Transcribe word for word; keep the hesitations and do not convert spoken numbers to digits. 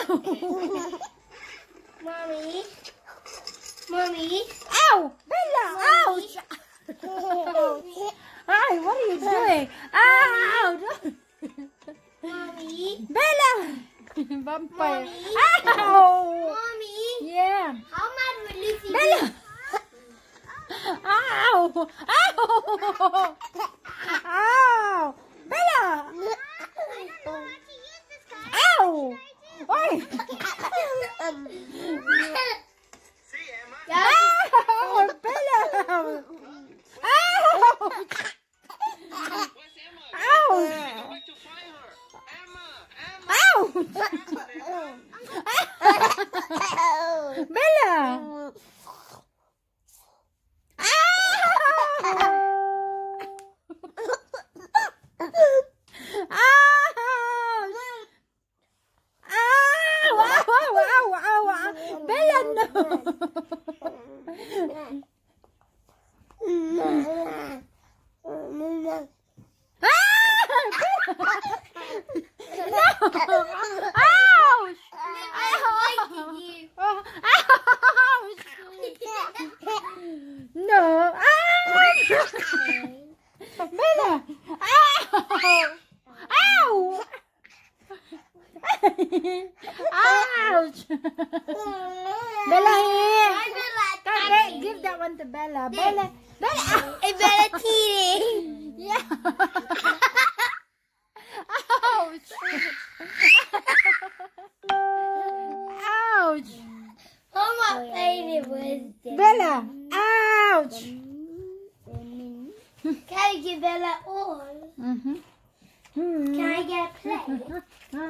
Mommy. Mommy. Ow! Bella! Ouch! Hi, what are you doing? Ow! Mommy. Bella! Vampire. Mommy. Ow! Mommy. Yeah. How mad will Lucy be? Bella! Ow! Ow! Ow! Bella! Ow! Oi! Yeah. Ow! Bella! Ow! Ow! Ow! Bella! Bella, no! Ouch! No! Bella! Ow! Ouch! Bella, here! Come, give that one to Bella. Bella! Bella! Hey, Bella cheating. Yeah! Ouch! Ouch! Oh, my favorite was Bella! Ouch! Can I give Bella all? Mm-hmm. Can I get a plate?